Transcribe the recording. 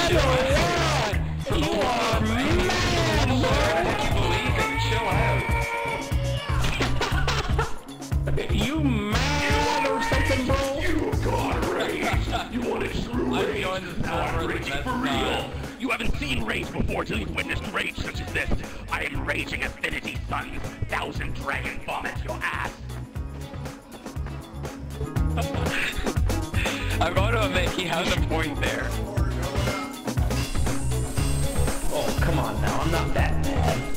chill out. You are mad, bro. Chill out. You mad or something, bro? You got rage. You wanted true rage. Now I'm raging for real. You haven't seen rage before till you've witnessed rage such as this. I am raging affinity, son. 1,000 dragon vomit your ass. I'm going to admit he has a point there. Oh, come on now. I'm not that mad.